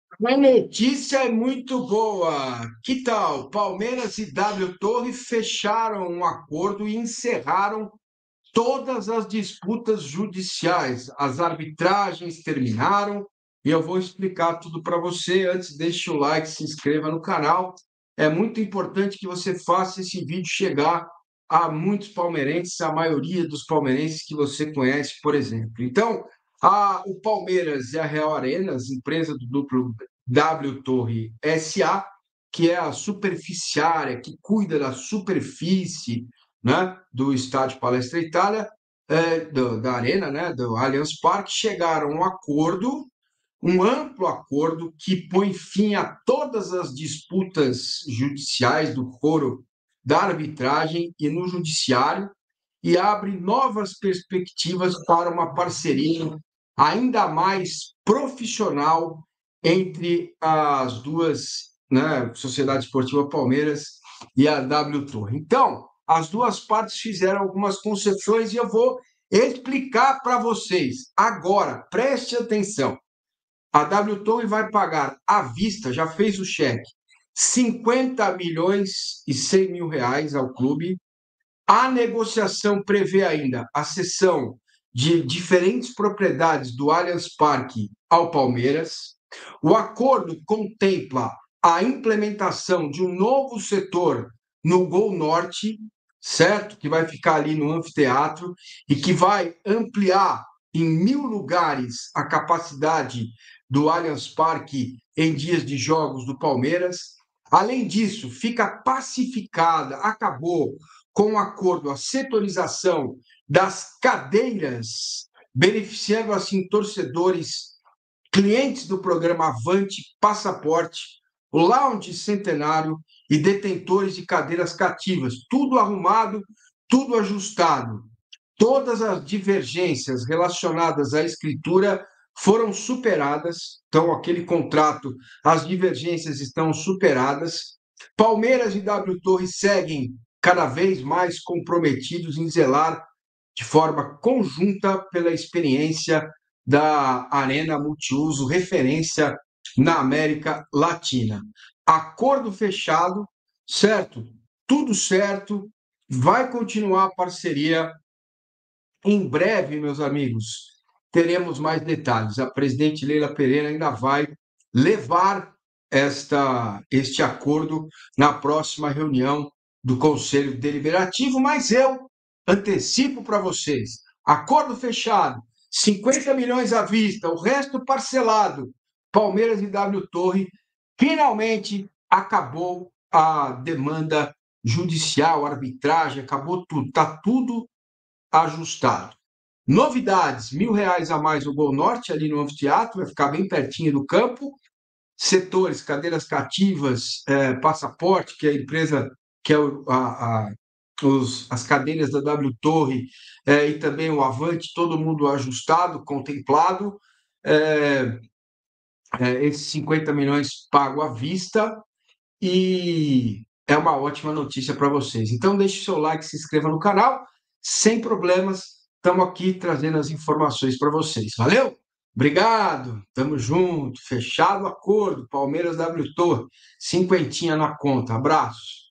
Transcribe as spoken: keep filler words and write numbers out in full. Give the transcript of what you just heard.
A notícia é muito boa. Que tal? Palmeiras e W Torre fecharam um acordo e encerraram todas as disputas judiciais. As arbitragens terminaram e eu vou explicar tudo para você. Antes, deixe o like, se inscreva no canal. É muito importante que você faça esse vídeo chegar a muitos palmeirenses, a maioria dos palmeirenses que você conhece, por exemplo. Então, a, o Palmeiras e a Real Arenas, empresa do duplo W Torre S A, que é a superficiária, que cuida da superfície, né, do Estádio Palestra Itália, é, do, da Arena, né, do Allianz Parque, chegaram a um acordo, um amplo acordo que põe fim a todas as disputas judiciais do foro da arbitragem e no judiciário e abre novas perspectivas para uma parceria ainda mais profissional entre as duas, né, Sociedade Esportiva Palmeiras e a W Torre. Então, as duas partes fizeram algumas concessões e eu vou explicar para vocês. Agora, preste atenção. A W Torre vai pagar à vista, já fez o cheque, cinquenta milhões e cem mil reais ao clube. A negociação prevê ainda a cessão de diferentes propriedades do Allianz Parque ao Palmeiras. O acordo contempla a implementação de um novo setor no Gol Norte, certo? Que vai ficar ali no anfiteatro e que vai ampliar em mil lugares a capacidade do Allianz Parque em dias de jogos do Palmeiras. Além disso, fica pacificada, acabou com um acordo a setorização das cadeiras, beneficiando assim torcedores, clientes do programa Avante Passaporte, Lounge Centenário e detentores de cadeiras cativas, tudo arrumado, tudo ajustado. Todas as divergências relacionadas à escritura foram superadas, então aquele contrato, as divergências estão superadas. Palmeiras e W Torre seguem cada vez mais comprometidos em zelar de forma conjunta pela experiência da Arena Multiuso, referência na América Latina. Acordo fechado, certo? Tudo certo, vai continuar a parceria. Em breve, meus amigos, teremos mais detalhes. A presidente Leila Pereira ainda vai levar esta, este acordo na próxima reunião do Conselho Deliberativo, mas eu antecipo para vocês: acordo fechado, cinquenta milhões à vista, o resto parcelado. Palmeiras e W Torre, finalmente acabou a demanda judicial, arbitragem, acabou tudo, está tudo ajustado. Novidades: mil reais a mais o Gol Norte, ali no anfiteatro, vai ficar bem pertinho do campo. Setores, cadeiras cativas, é, passaporte, que é a empresa, que é o, a, a, os, as cadeiras da W Torre, é, e também o Avante, todo mundo ajustado, contemplado. É, é, esses cinquenta milhões pago à vista e é uma ótima notícia para vocês. Então, deixe o seu like, se inscreva no canal, sem problemas. Estamos aqui trazendo as informações para vocês. Valeu? Obrigado, tamo junto. Fechado o acordo. Palmeiras W Torre, cinquentinha na conta. Abraços.